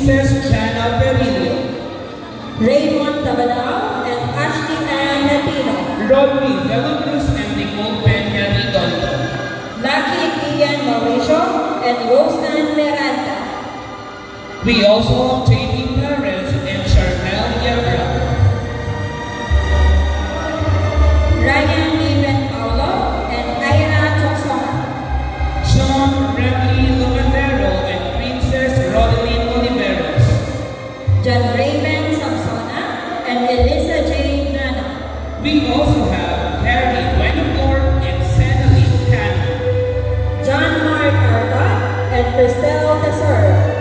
Princess Jana Perillo, Raymond Tabadao and Ashley Ann Latino, Rodney Velocruz and Nicole Peña Redondo, Lucky Ian Mauricio and Roseanne Miranda. We also have Jpnhs and Charnel Yebra, Ryan David Paulo and Ira Johnson, Sean Remley Lumendero and Princess Rodeline Oliveros, John Raven Samsona and Elisa J. Nana. We also have Harry Wennemore and Senaline Hannah, John Mark Arca and Christelle Tesor,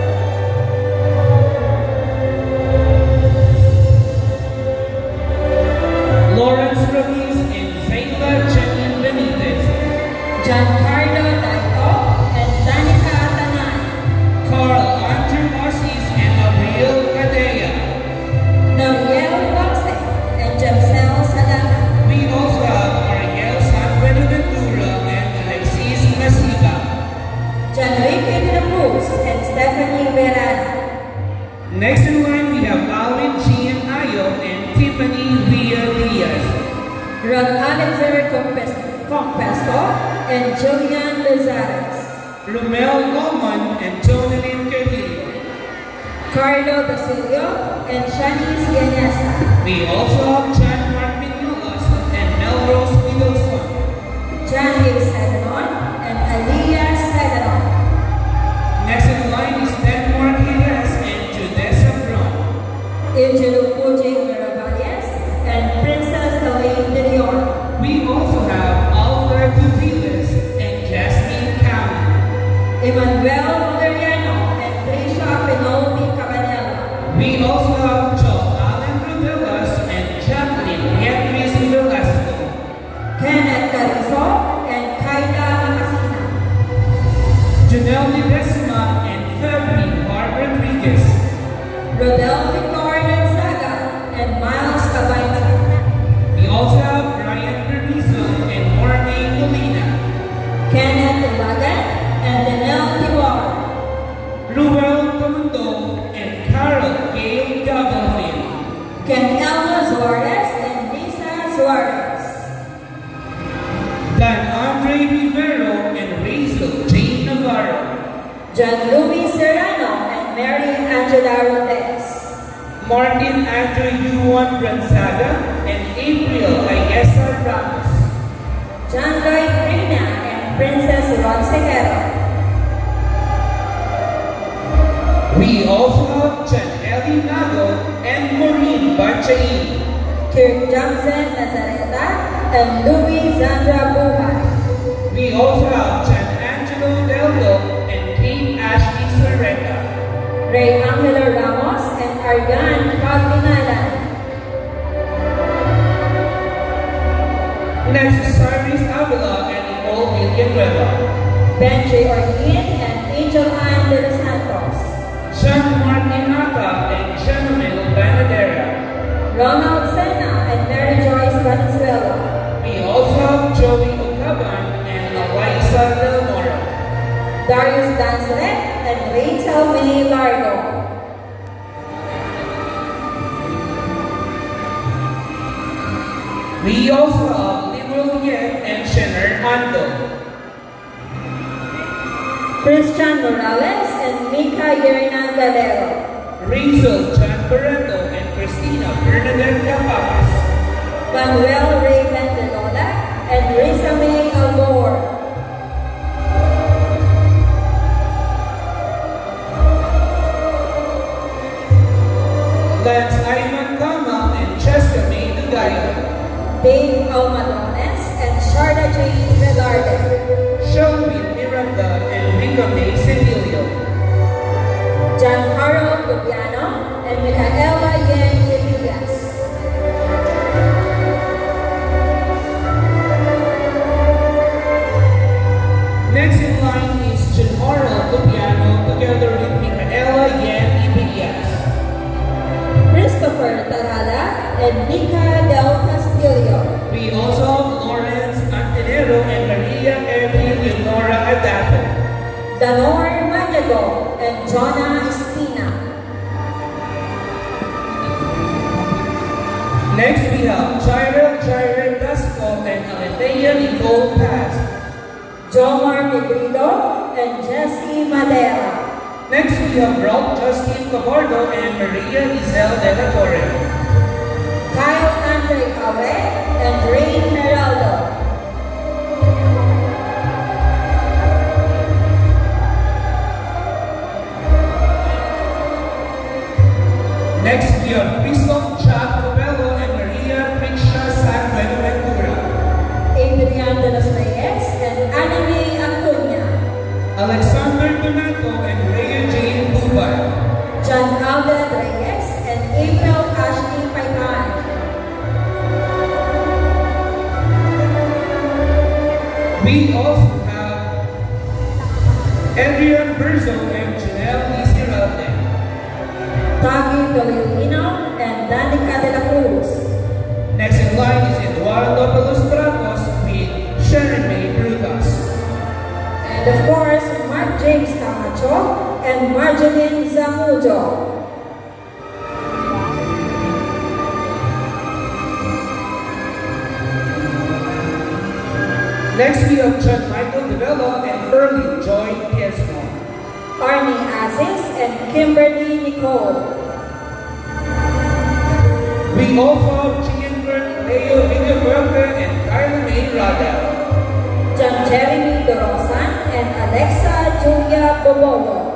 Lawrence Ruiz and Zayla Janine Benitez, Giancarlo Daito and Danica Tanan, Carl Andrew Marcis and Abril Cadea. Danielle Boxe and Jamsel Sadana, We also have Ariel Sanbredo Ventura and Alexis Masiga. Janrique de la Cruz and Stephanie Verana, Next in line, we have Alvin Gian Ayo and Tiffany Villa Diaz. Ron Alexander Compesto and Julian Lizares, Romel Loman and Jonalyn Carrillo. Carlo Basilio and Shanice Yanesa, We also have John Mark Minolas and Melrose Middleton. John A. Seganon and Aliyah Seganon, Next in line is Denmark Hines and Judessa Brown. Angelo Puig Miravalles and Princess Helene de Leon, We also have Alfred Duviles and Jasmine Cameron. Emmanuel Valeriano and Trisha Pinoldi Cabanela, We also have Joe Allen Rodelas and Jacqueline Beatriz Velasco. Kenneth Carizo and Kaida Macasina, Janelle Ledesma and Febri Hart Rodriguez. Rodel Victor Gonzaga and Miles Cabaita, We also have Ryan Bernizo and Mornay Molina. Kenneth Ilagan and Danelle Diwar, Ruel Tamundo and Carol Gail Gabalvin. Ken Elma Suarez and Lisa Suarez, Dan Andre Rivero and Rachel Jane Navarro. John Luis Serrano and Mary Angela Rodez, Martin Andrew Yuan Branzaga and April Ayesa Ramos. John Lloyd Reina and Princess Ron Segero, We also have Janelle Nago and Maureen Bachain. Kirk Johnson Nazareta and Louis Zandra Buhay, We also have Jan Angelo Dello and Kate Ashley Sorreta. Ray Angelo Ramos and Argan Paglinalan, Next is Cyrus Avila and Nicole Villanueva. Benji Orhin and Angel Ann de los Santos, Jean Martin Nata and Genomil Banadera. Ronald Sena and Mary Joyce Valenzuela, We also have Joey Ocaban and Eliza Del Mora. Darius Danzlet and Rachel May Largo, We also have Liberal Yet and Shener Ando. Christian Morales and Mika Yerina Galero, Rachel John Barreto and Christina Bernadette Capapas. Manuel Raven de Lola and Risa May Almore, Lance Ayman Kamal and Cheska May Dugayo. Dave Almadones and Sharda Jane Velarde, Shelby Miranda and Rica May Cedilio. John Harold Lubiano and Micaela Yen Elias, Next in line is Gennaro Lupiano together with Micaela Yan Ibias. Christopher Tarada and Nika Del Castillo, We also have Lawrence Antinero and Maria Evelyn Leonora Adato. Danor Maniago and Jonah Espina, Next we have Jairil Dasco and Alethea Nicole Paz. Jomar Negrido and Jessie Madera. Next we have Rob Justin Cabardo and Maria Isel de la Torre. Kyle Andre Awe and Rain Geraldo. Next we have Christoph Chad Cobello and Maria Priksha San Buenaventura. Adrian de los Reyes and Anime Acuna. Alexander Donato and Rhea Jane Bubay. John Alden Reyes and April Ashley Paitan. We also have Adrian Berzo and Janelle Isiralde. Tagi Filipino and Danica de la Cruz. Next in line is Eduardo Pelustratos with Sherry May Brutas. And of course, Mark James Camacho and Marjorie Zamujo. Next we have John Michael Devella and Early Joy Piesmo. Arnie Aziz and Kimberly Nicole. We also have Gianbert Leo Villafuerte and Carla May Rada. John Jeremy Dorosan and Alexa Julia Bobogo.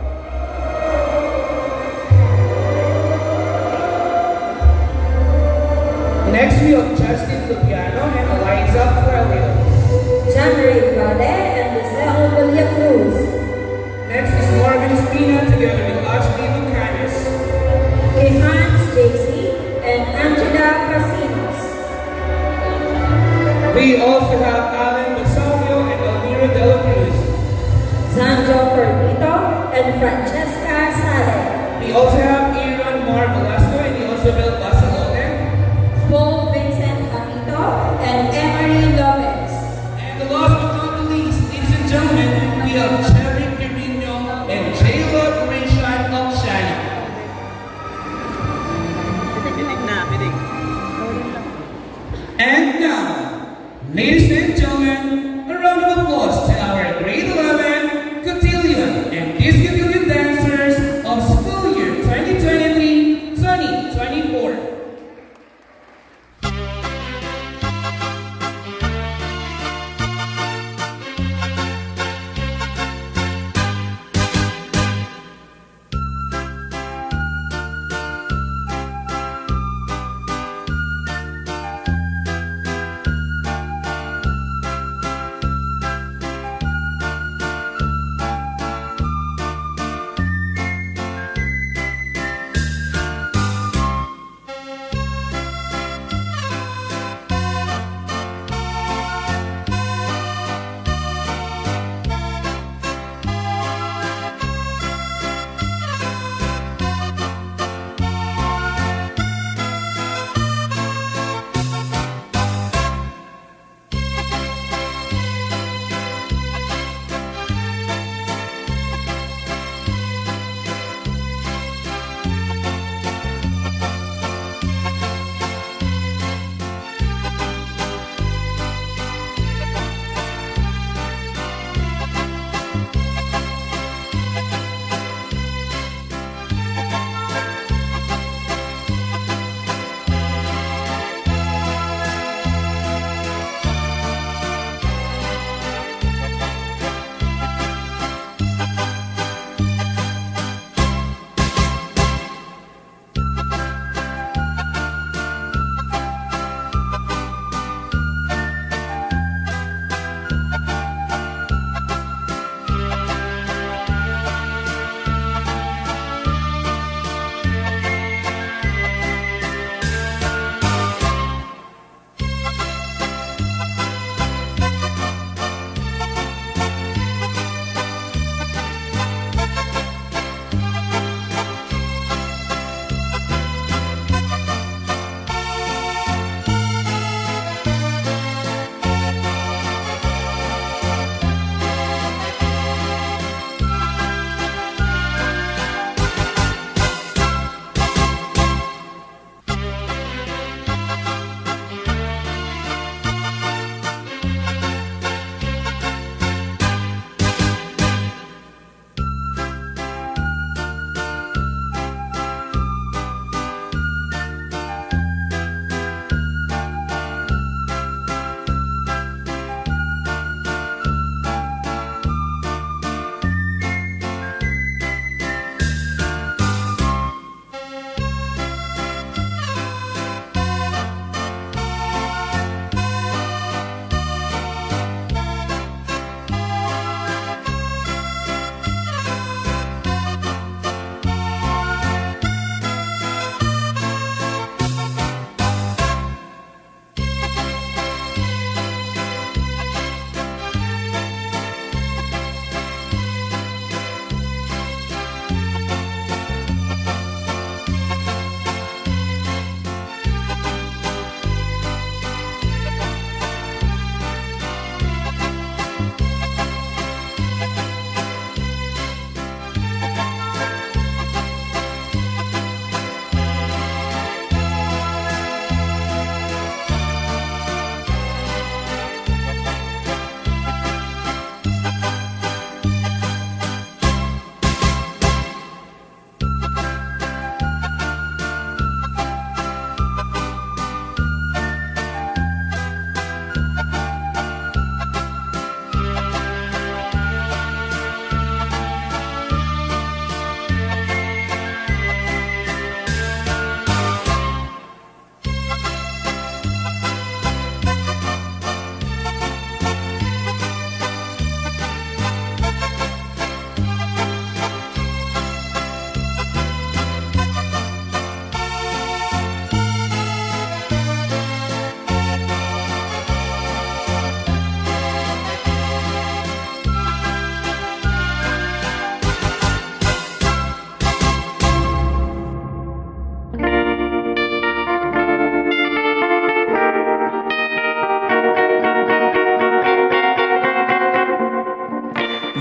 Next we have Justin Lupiano and Eliza Claudio. John Ray Vade and Giselle Villacruz. Next is Morgan Espina together with Ashley Lucanes. Kehans JC and Angela Casinos. We also have Alan Basalio and Elvira De La Cruz. Zanjo Cornito and Francesca Sale. We also have Aaron Mar Velasco and Elizabeth Basalote. Paul Vincent Hamito and Emery Lopez. And the last but not the least, ladies and gentlemen, we have Cherry Pirino and J-Lord Rishan of Shani. And now, ladies and gentlemen, a round of applause to our grade 11 Cotillion and Discotillion dancers of school year 2023-2024.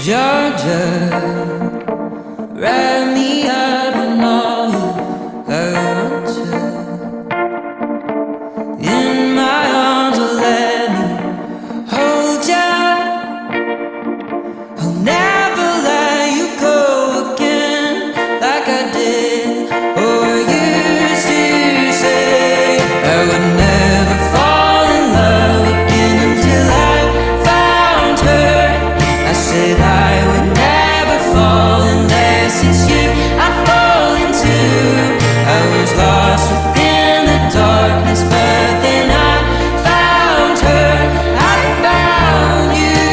Georgia, wrap me up in all I want to. In my arms, let me hold ya. I'll never let you go again like I did or used to say. I would never fall in love again until I found her. I said I would never fall unless it's you I fall into. I was lost within the darkness, but then I found her. I found you.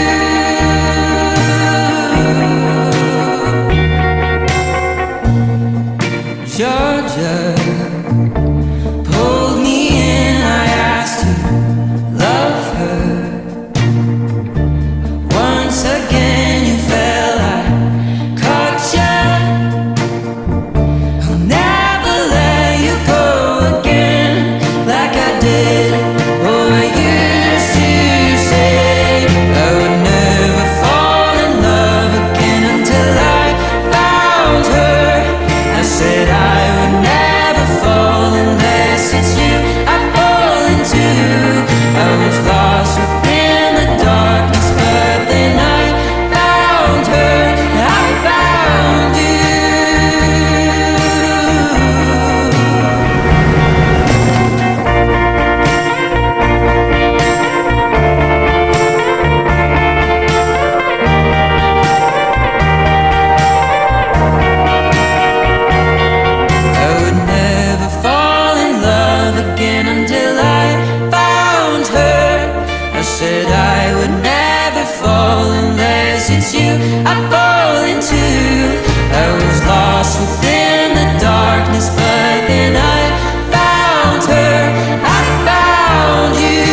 Georgia pulled me in, I asked to love her. Once again you fell, I caught ya. I'll never let you go again like I did or I used to say. I would never fall in love again until I found her. I said I would never fall unless it's you I fall into. I was lost within the darkness, but then I found her. I found you. I would never fall in love again until I found her. I said I would never fall unless it's you I fall into. I was lost within the darkness, but then I found her. I found you.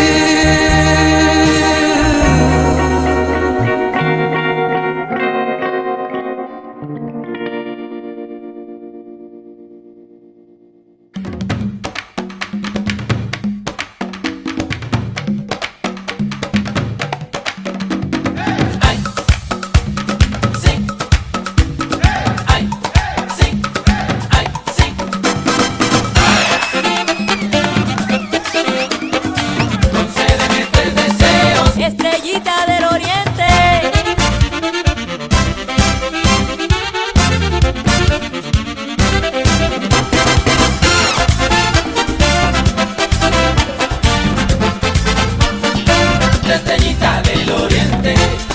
Estrellita del Oriente. La estrellita del Oriente.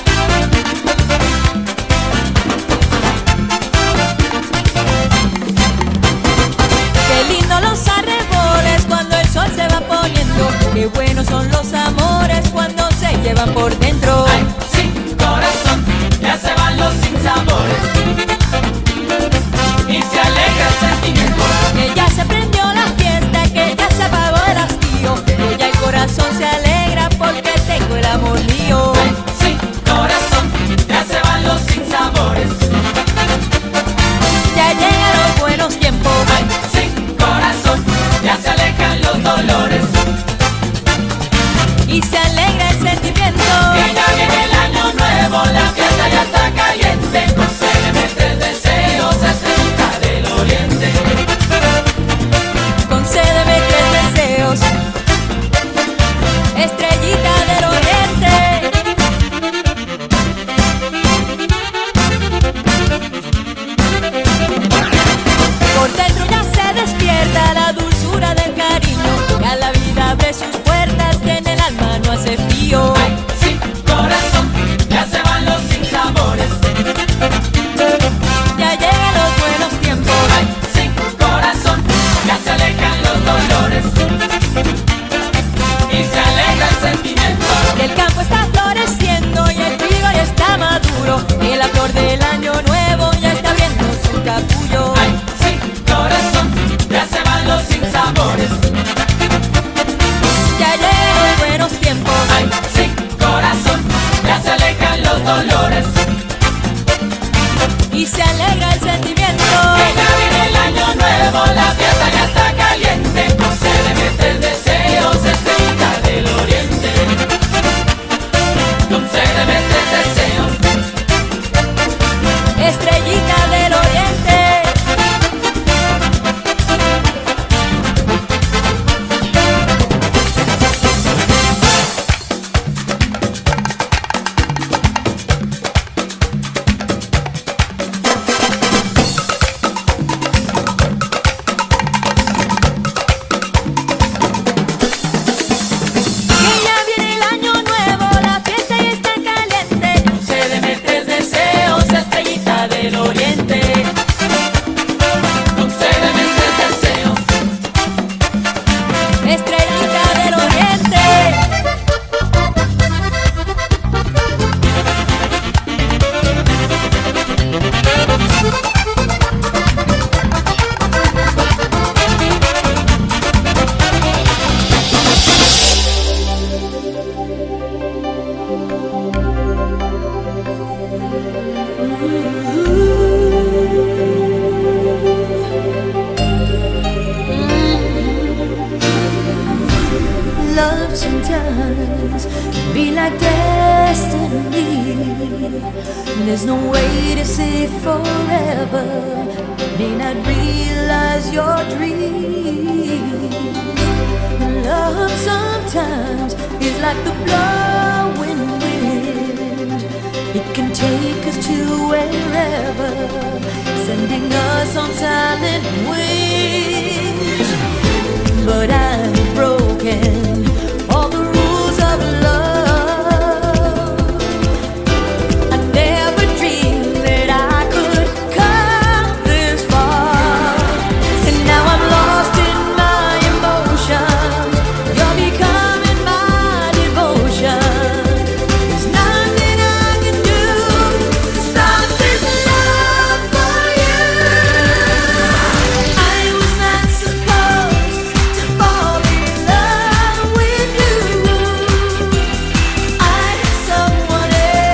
Qué lindo los arreboles cuando el sol se va poniendo. Qué buenos son los amores cuando se llevan por dentro. Ay, sí, corazón, ya se van los sinsabores y se alegra el sentimiento. Que ya se prendió la fiesta, que ya se apagó el hastío, que ya el corazón se alegra porque tengo el amor mío. Ay, sí, corazón, ya se van los sinsabores. Ya llegan los buenos tiempos. Ay, sí, corazón, ya se alejan los dolores Y se alegra el sentimiento. y sometimes can be like destiny. There's no way to say forever. May not realize your dreams. And love sometimes is like the blowing wind. It can take us to wherever, sending us on silent wings. But I've broken all the rules of love. I never dreamed that I could come this far, and now I'm lost in my emotions. You're becoming my devotion. There's nothing I can do to stop this love for you. I was not supposed to fall in love with you. I had someone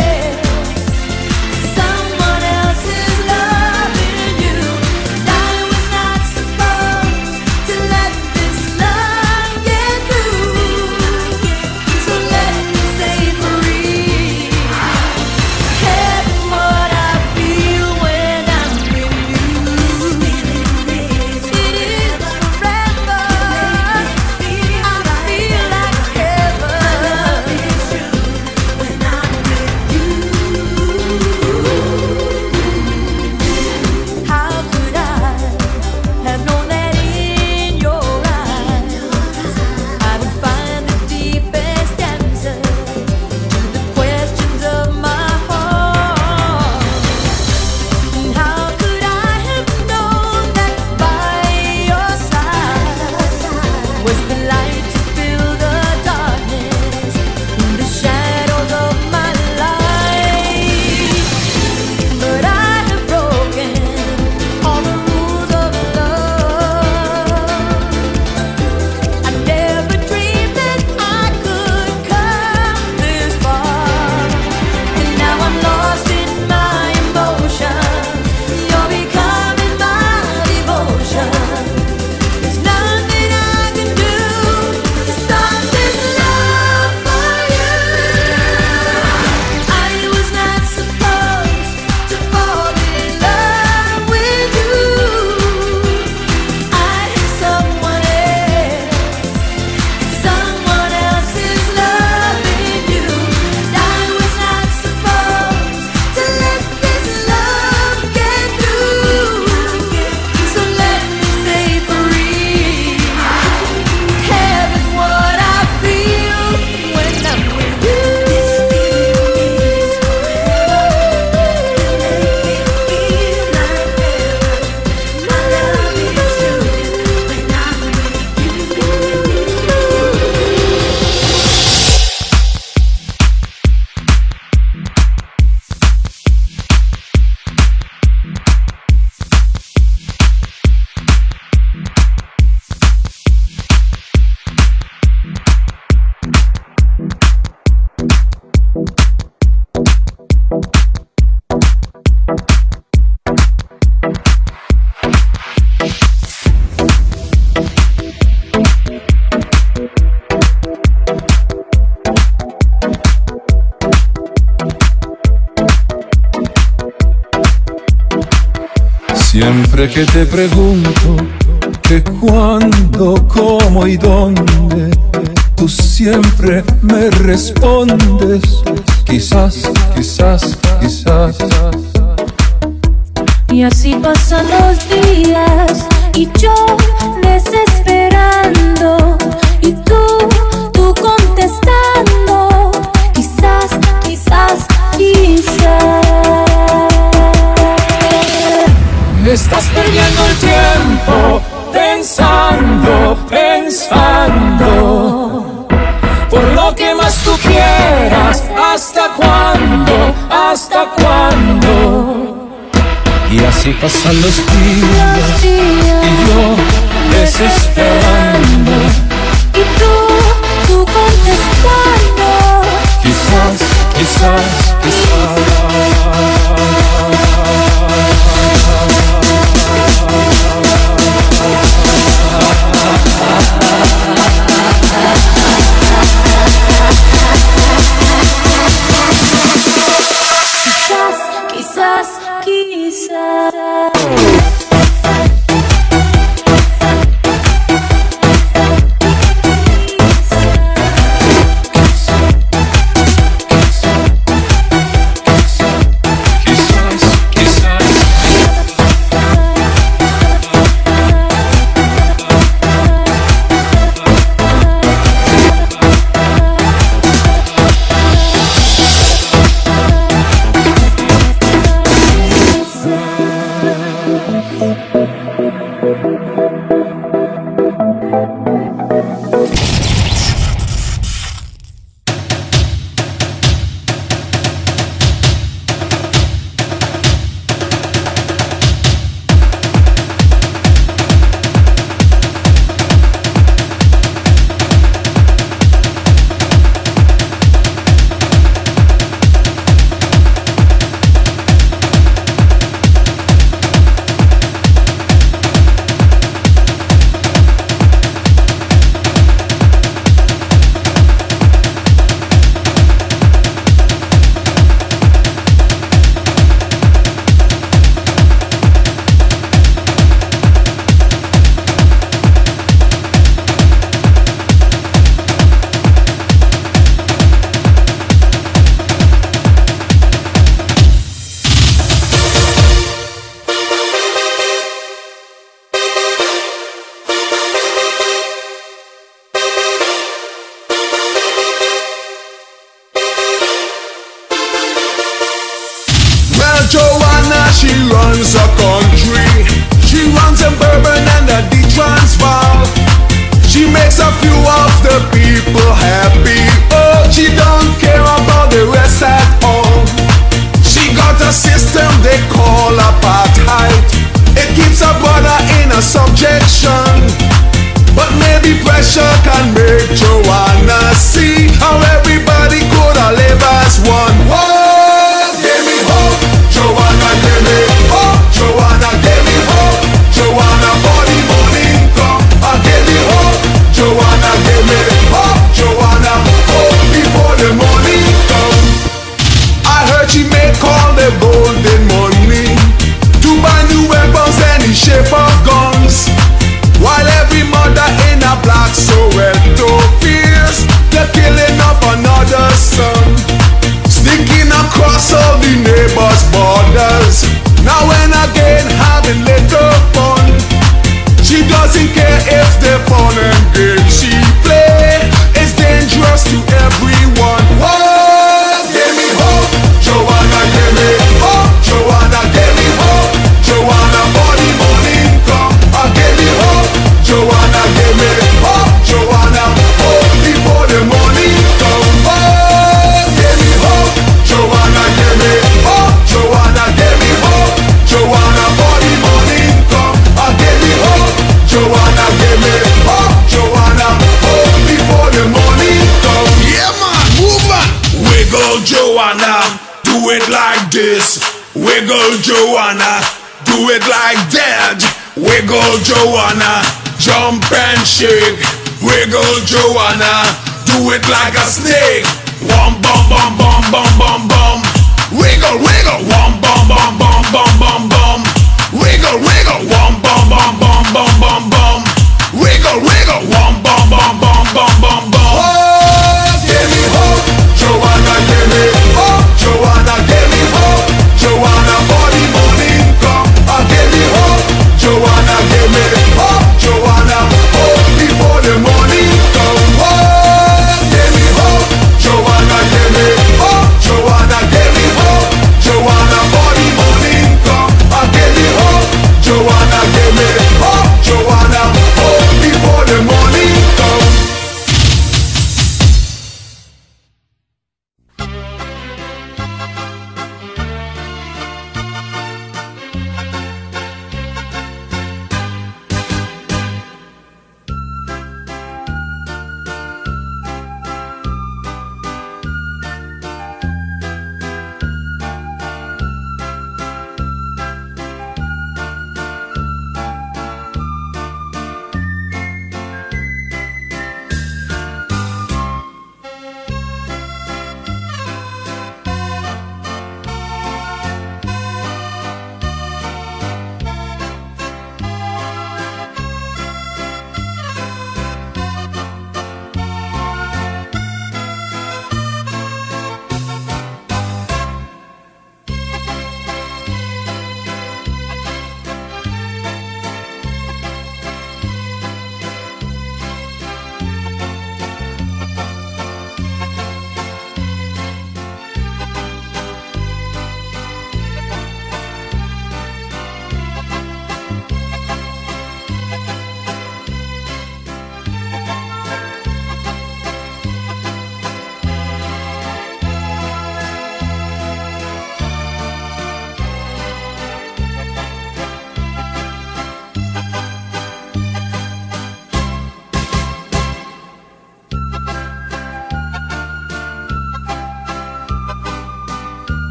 else's love in you. And I was not supposed to let this love get through. So let me say free. Heaven's what I feel when I'm with you. It is forever. I feel like heaven when I'm with you. How could I have known that in your eyes I would find the deepest answers to the questions of my heart? And how could I have known that by your side was the light to fill the darkness in the shadows of my life? But I have broken all the rules of love. I never dreamed that I could come this far, and now I'm lost in my emotions. You're becoming my devotion. There's nothing I can do to stop this love for you. I was not supposed to fall in love with you. I had someone else's love in you. And I was not supposed to let this love get through. So let me say free. Heaven's what I feel when I'm with you. My love is true when I'm with you. Siempre que te pregunto que cuándo, cómo y dónde, tú siempre me respondes quizás, quizás, quizás. Y así pasan los días y yo desesperando y tú contestando quizás, quizás, quizás. Estás perdiendo el tiempo pensando, pensando por lo que más tú quieras. ¿Hasta cuándo? ¿Hasta cuándo? Y así pasan los días y yo desesperando Y tú contestando quizás, quizás, quizás. runs a country. She runs in Bourbon and the Transvaal. She makes a few of the people happy. Oh, she don't care about the rest at all. She got a system they call apartheid. It keeps a brother in a subjection. But maybe pressure can make Joanna see how everybody could have live as one. Oh, give me hope, Joanna, give me hope, Joanna, give me hope, Joanna, for the morning come. Give me hope, Joanna, give me hope, Joanna, hope before the morning come. I heard she made all the golden money to buy new weapons, any shape of guns. While every mother in a black Soweto fears the killing of another son, sneaking across all the neighbors' borders, now and again having little fun. She doesn't care if the fun and games she play is dangerous to everyone. Whoa, give me hope, Joanna, give me hope, Joanna, give me hope, Joanna, for the morning come. Give me hope, Joanna, give me hope, Joanna, hope before the morning come. Oh, give me hope, Joanna, give me hope, Joanna, give me hope, Joanna, for the morning come. Give me hope, Joanna, give me hope, Joanna, hope before the morning come. Yeah man, move on. Wiggle Joanna, do it like this. Wiggle Joanna, do it like that. Wiggle Joanna, jump and shake. Wiggle Joanna, do it like a snake. Wom bum bum bum bum bum bum. Wiggle wiggle, wom bum bum bum bum bum bum. Wiggle wiggle, wom bum bum bum bum bum bum.